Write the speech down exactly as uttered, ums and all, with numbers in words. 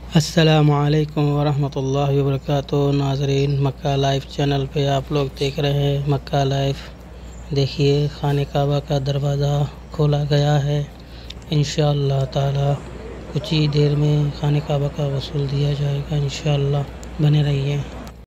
अस्सलामुअलैकुम वरहमतुल्लाहि वबरकातुहू। नाज़रीन, मक्का लाइव चैनल पे आप लोग देख रहे हैं मक्का लाइव। देखिए, खाने काबा का दरवाज़ा खोला गया है। इंशाअल्लाह ताला कुछ ही देर में खाने काबा का वसूल दिया जाएगा इंशाअल्लाह। बने रहिए।